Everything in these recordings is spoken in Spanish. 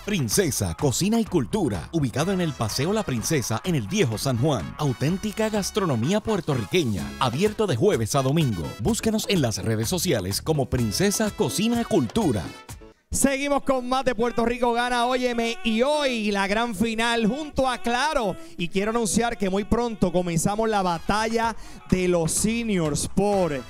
Princesa Cocina y Cultura, ubicado en el Paseo La Princesa en el Viejo San Juan. Auténtica gastronomía puertorriqueña, abierto de jueves a domingo. Búscanos en las redes sociales como Princesa Cocina y Cultura. Seguimos con más de Puerto Rico Gana, óyeme, y hoy la gran final junto a Claro. Y quiero anunciar que muy pronto comenzamos la batalla de los seniors por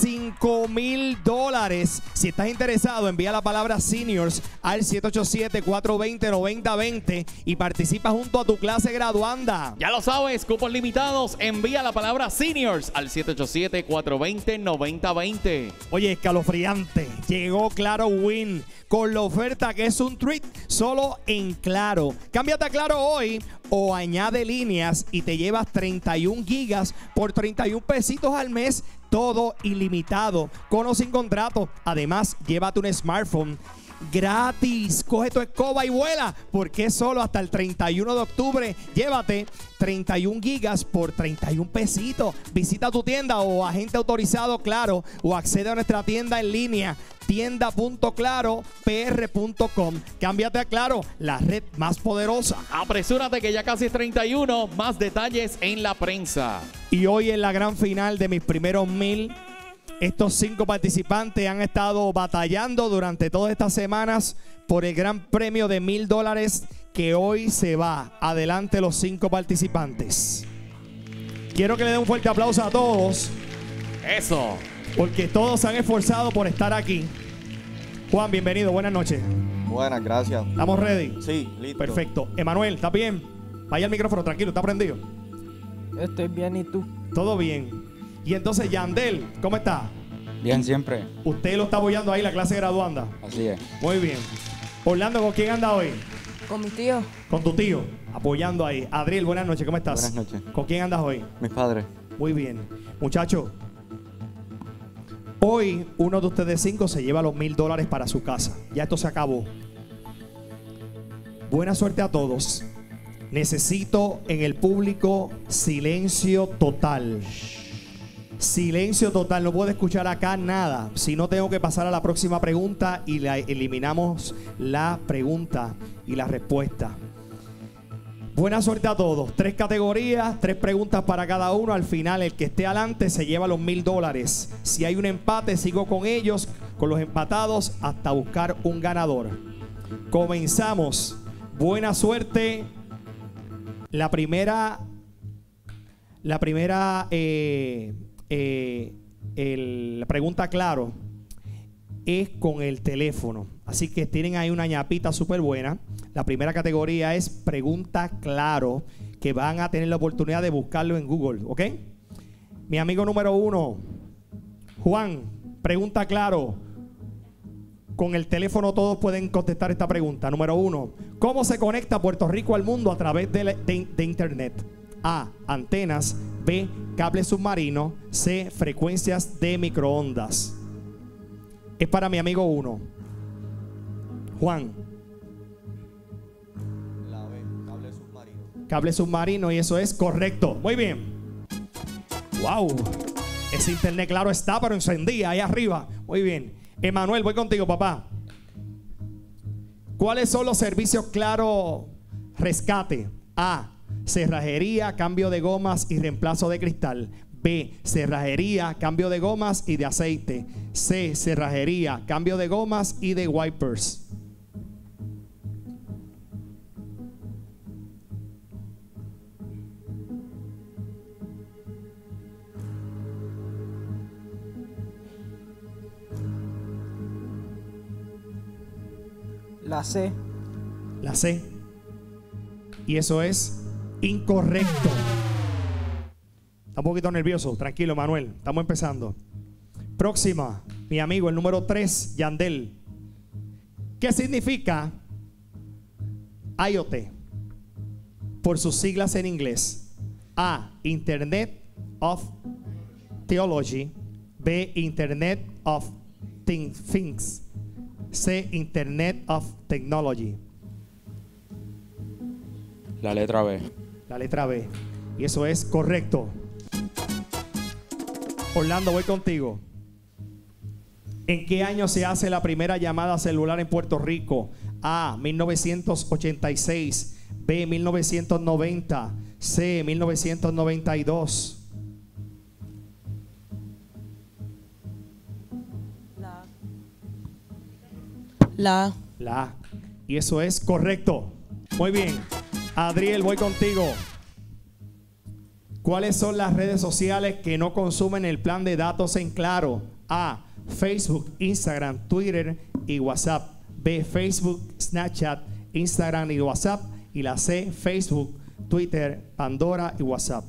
$5,000. Si estás interesado, envía la palabra seniors al 787-420-9020 y participa junto a tu clase graduanda. Ya lo sabes, cupos limitados. Envía la palabra seniors al 787-420-9020. Oye, escalofriante. Llegó Claro Win con la oferta que es un treat solo en Claro. Cámbiate a Claro hoy o añade líneas y te llevas 31 gigas por 31 pesitos al mes. Todo ilimitado, con o sin contrato. Además, llévate un smartphone gratis. Coge tu escoba y vuela, porque es solo hasta el 31 de octubre. Llévate 31 gigas por 31 pesitos. Visita tu tienda o agente autorizado Claro o accede a nuestra tienda en línea tienda.claropr.com. Cámbiate a Claro, la red más poderosa. Apresúrate que ya casi es 31. Más detalles en la prensa. Y hoy en la gran final de mis primeros 1,000, estos 5 participantes han estado batallando durante todas estas semanas por el gran premio de $1,000 que hoy se va. Adelante los 5 participantes. Quiero que le den un fuerte aplauso a todos. Eso. Porque todos se han esforzado por estar aquí. Juan, bienvenido, buenas noches. Buenas, gracias. ¿Estamos ready? Sí, listo. Perfecto. Emanuel, ¿estás bien? Vaya al micrófono, tranquilo, ¿está prendido? Estoy bien, ¿y tú? Todo bien. Y entonces, Yandel, ¿cómo está? Bien, siempre. Usted lo está apoyando ahí, la clase graduanda. Así es. Muy bien. Orlando, ¿con quién anda hoy? Con mi tío. Con tu tío, apoyando ahí. Adriel, buenas noches, ¿cómo estás? Buenas noches. ¿Con quién andas hoy? Mis padres. Muy bien. Muchachos, hoy uno de ustedes 5 se lleva los $1,000 para su casa. Ya esto se acabó. Buena suerte a todos. Necesito en el público silencio total. Silencio total, no puedo escuchar acá nada. Si no, tengo que pasar a la próxima pregunta y eliminamos la pregunta y la respuesta. Buena suerte a todos. 3 categorías, 3 preguntas para cada uno. Al final, el que esté adelante se lleva los $1,000. Si hay un empate, sigo con ellos, con los empatados, hasta buscar un ganador. Comenzamos. Buena suerte. La primera pregunta, claro, es con el teléfono. Así que tienen ahí una ñapita súper buena. La primera categoría es pregunta claro, que van a tener la oportunidad de buscarlo en Google, ¿ok? Mi amigo número 1, Juan, pregunta claro. Con el teléfono todos pueden contestar esta pregunta. Número 1, ¿cómo se conecta Puerto Rico al mundo a través de internet? A, antenas. B, cable submarino. C, frecuencias de microondas. Es para mi amigo 1. Juan. La B, cable submarino. Cable submarino, y eso es correcto. Muy bien. Wow. Ese internet claro está, pero encendía ahí arriba. Muy bien. Emanuel, voy contigo, papá. ¿Cuáles son los servicios Claro Rescate? A, cerrajería, cambio de gomas y reemplazo de cristal. B, cerrajería, cambio de gomas y de aceite. C, cerrajería, cambio de gomas y de wipers. La C. La C. Y eso es incorrecto. Está un poquito nervioso. Tranquilo, Manuel. Estamos empezando. Próxima. Mi amigo, el número 3, Yandel. ¿Qué significa IoT? Por sus siglas en inglés. A, Internet of Theology. B, Internet of Things. C, Internet of Technology. La letra B. La letra B. Y eso es correcto. Orlando, voy contigo. ¿En qué año se hace la primera llamada celular en Puerto Rico? A, 1986. B, 1990. C, 1992. La La A. Y eso es correcto. Muy bien. Adriel, voy contigo. ¿Cuáles son las redes sociales que no consumen el plan de datos en Claro? A, Facebook, Instagram, Twitter y WhatsApp. B, Facebook, Snapchat, Instagram y WhatsApp. Y la C, Facebook, Twitter, Pandora y WhatsApp.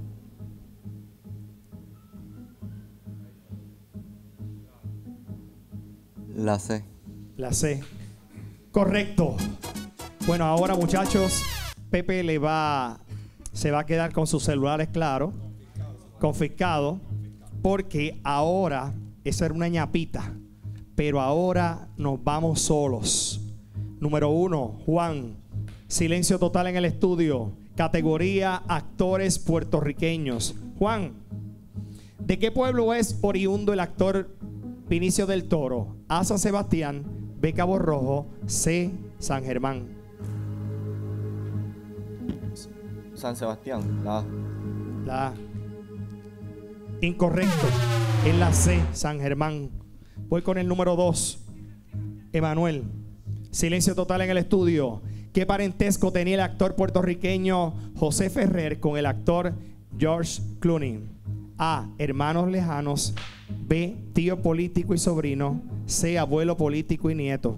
La C. La C. Correcto. Bueno, ahora muchachos, Pepe se va a quedar con sus celulares, claro, confiscado, porque ahora, esa era una ñapita, pero ahora nos vamos solos. Número 1, Juan, silencio total en el estudio, categoría actores puertorriqueños. Juan, ¿de qué pueblo es oriundo el actor Vinicio del Toro? A, San Sebastián, B, Cabo Rojo, C, San Germán. San Sebastián. La A. La A. Incorrecto. Es la C, San Germán. Voy con el número 2. Emanuel. Silencio total en el estudio. ¿Qué parentesco tenía el actor puertorriqueño José Ferrer con el actor George Clooney? A, hermanos lejanos. B, tío político y sobrino. C, abuelo político y nieto.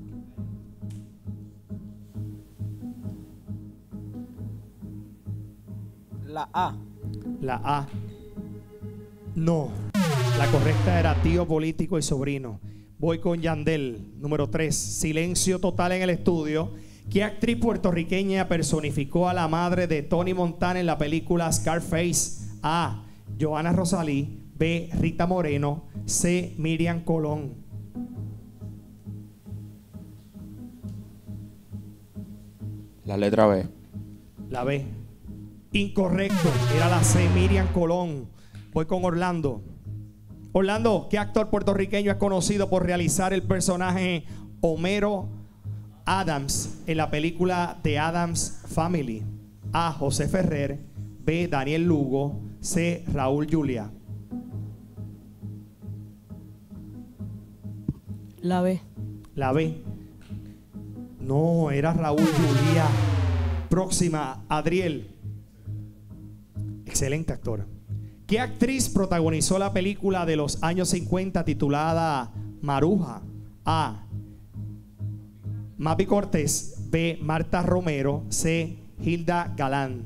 La A. La A. No. La correcta era tío político y sobrino. Voy con Yandel. Número 3. Silencio total en el estudio. ¿Qué actriz puertorriqueña personificó a la madre de Tony Montana en la película Scarface? A, Johanna Rosalí. B, Rita Moreno. C, Miriam Colón. La letra B. La B. Incorrecto. Era la C, Miriam Colón. Voy con Orlando. Orlando, ¿qué actor puertorriqueño es conocido por realizar el personaje Homero Adams en la película The Addams Family? A, José Ferrer. B, Daniel Lugo. C, Raúl Julia. La B. La B. No, era Raúl Julia. Próxima, Adriel. Excelente actor. ¿Qué actriz protagonizó la película de los años 50 titulada Maruja? A, Mapi Cortés. B, Marta Romero. C, Hilda Galán.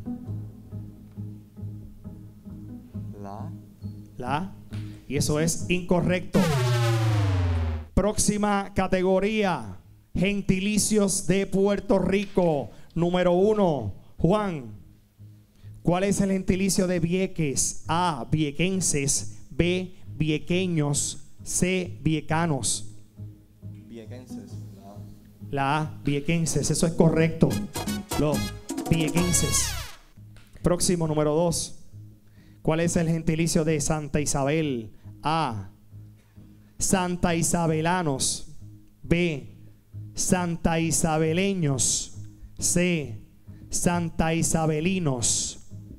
La A. La A. Y eso es incorrecto. Próxima categoría. Gentilicios de Puerto Rico. Número 1, Juan. ¿Cuál es el gentilicio de Vieques? A, viequenses. B, viequeños. C, viecanos. Viequenses. La A. La A, viequenses. Eso es correcto. Los viequenses. Próximo, número 2. ¿Cuál es el gentilicio de Santa Isabel? A, Santa Isabelanos. B, Santa Isabeleños. C, Santa Isabelinos.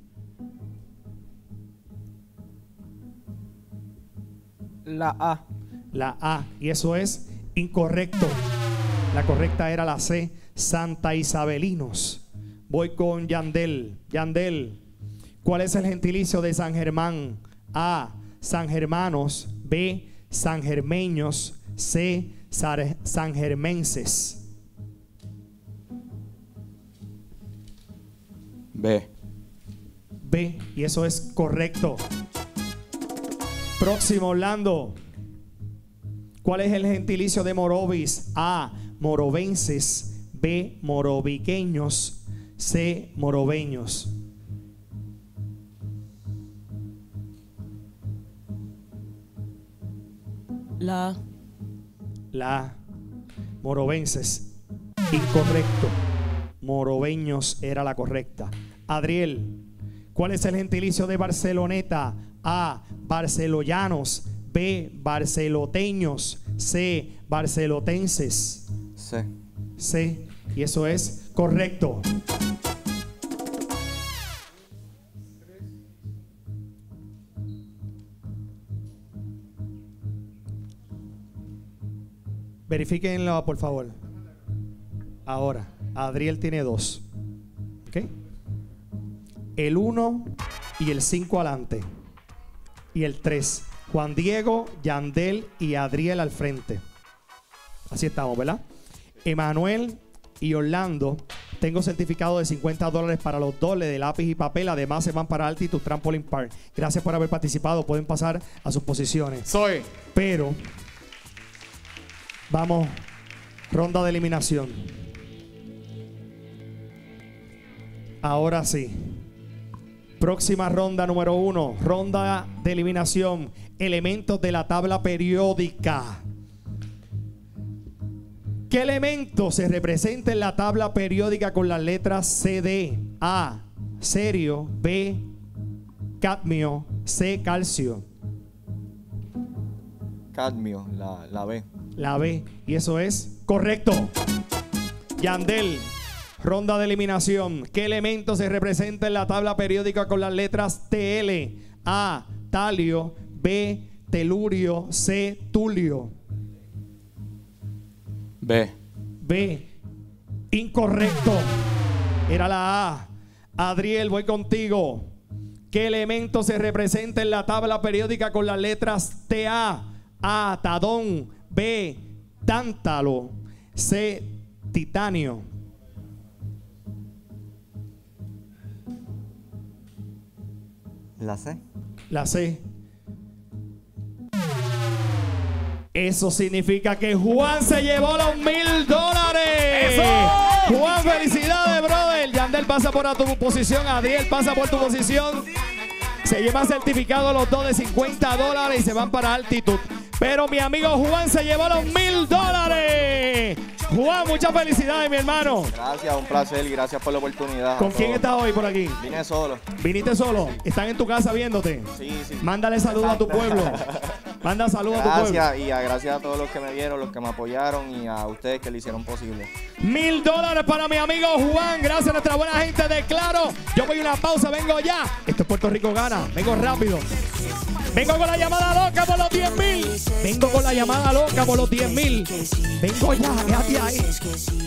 La A. La A. Y eso es incorrecto. La correcta era la C, Santa Isabelinos. Voy con Yandel. Yandel, ¿cuál es el gentilicio de San Germán? A, San Germanos. B, San Germeños. C, San Germenses. B. B, y eso es correcto. Próximo, Orlando. ¿Cuál es el gentilicio de Morovis? A, morovenses. B, moroviqueños. C, moroveños. La A. La A, morovenses. Incorrecto. Moroveños era la correcta. Adriel, ¿cuál es el gentilicio de Barceloneta? A, barceloyanos. B, barceloteños. C, barcelotenses. C. C. Y eso es correcto. Verifíquenlo, por favor. Ahora, Adriel tiene 2. ¿Ok? El 1 y el 5 adelante. Y el 3. Juan Diego, Yandel y Adriel al frente. Así estamos, ¿verdad? Emanuel y Orlando. Tengo certificado de $50 para los dos, de lápiz y papel. Además, se van para Altitude Trampoline Park. Gracias por haber participado. Pueden pasar a sus posiciones. Soy. Pero vamos, ronda de eliminación. Ahora sí. Próxima ronda número 1. Ronda de eliminación. Elementos de la tabla periódica. ¿Qué elemento se representa en la tabla periódica con las letras CD? A, cerio. B, cadmio. C, calcio. Cadmio, la B. La B. Y eso es correcto. Yandel, ronda de eliminación. ¿Qué elemento se representa en la tabla periódica con las letras TL? A, talio. B, telurio. C, tulio. B. B. Incorrecto. Era la A. Adriel, voy contigo. ¿Qué elemento se representa en la tabla periódica con las letras TA? A, tadón. B, tántalo. C, titanio. La C. La C. Eso significa que Juan se llevó los $1000. ¡Eso! Juan, felicidades, brother. Yandel pasa por tu posición. Adriel pasa por tu posición. Se llevan certificado los dos de $50 y se van para Altitude. Pero mi amigo Juan se llevó los $1000. Juan, muchas felicidades, mi hermano. Gracias, un placer y gracias por la oportunidad. ¿Con quién estás hoy por aquí? Vine solo. ¿Viniste solo? ¿Están en tu casa viéndote? Sí, sí. Mándale saludos a tu pueblo. Manda saludos a tu pueblo. Gracias y gracias a todos los que me vieron, los que me apoyaron y a ustedes que lo hicieron posible. $1000 para mi amigo Juan. Gracias a nuestra buena gente de Claro. Yo voy a una pausa, vengo ya. Esto es Puerto Rico Gana. Vengo rápido. Vengo con la llamada loca por los 10,000. Vengo con la llamada loca por los 10,000. Vengo ya, quédate ahí.